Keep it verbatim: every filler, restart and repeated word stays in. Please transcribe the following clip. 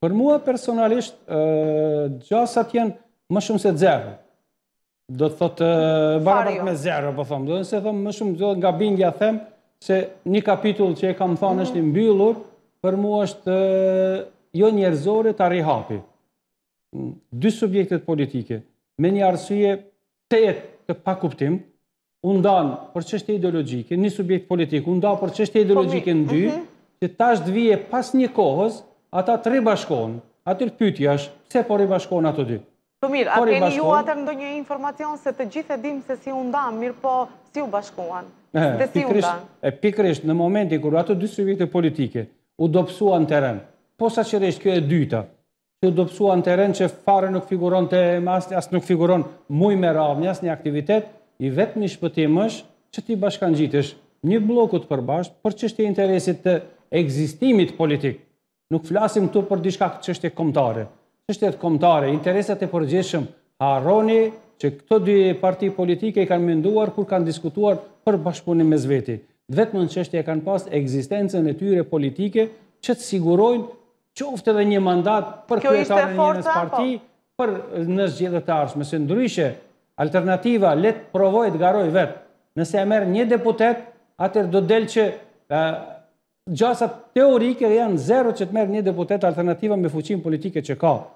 Për mua personalisht, gjasat janë më shumë se zero. Do të thotë barabart me zero, po them. Do të them më shumë do nga bindja them se një kapitull që e kam thënë është i mbyllur, për mua është jo njerëzore ta rihapi. Dy subjektet politike me një arsye të të pa kuptim, u ndan për çështje ideologjike, një subjekt politik u ndan për çështje ideologjike në dy, që tash të vije pas një kohës, ata të ribashkohen. Aty pyetja është, pse po ribashkohen ato dy? Po mirë, a keni ju atër ndonjë informacion se të gjithë e dim se si u ndan, mirë po si u bashkuan? Se si u ndan? E pikërisht në momentin kur ato dy subjekte politike u dobësuan teren, posaçërisht kjo e dyta, që u dobësuan teren që fare nuk figuron të as nuk figuron muj me radhë, as një aktivitet, i vetmi shpëtim është që ti bashkangjitesh një blokut përbashkët për çështje interesit të ekzistimit politik. Nuk flasim këtu për diçka çështje kombëtare. Çështjet kombëtare, interesat e përgjithshëm, harroni që këto dy parti politike i kanë menduar kur kanë diskutuar për bashkëpunim mes veti. Vetëm në çështje kanë pas ekzistencën e tyre politike që të sigurojnë qoftë edhe një mandat për kryetarin e një parti për në zgjedhjet e ardhshme. Se ndryshe alternativa le të provojë të garoj vetë. Nëse e merr një deputet, atëherë do del që gjasat teorike janë zero që të merr një deputet alternativa me fuqinë politike që ka.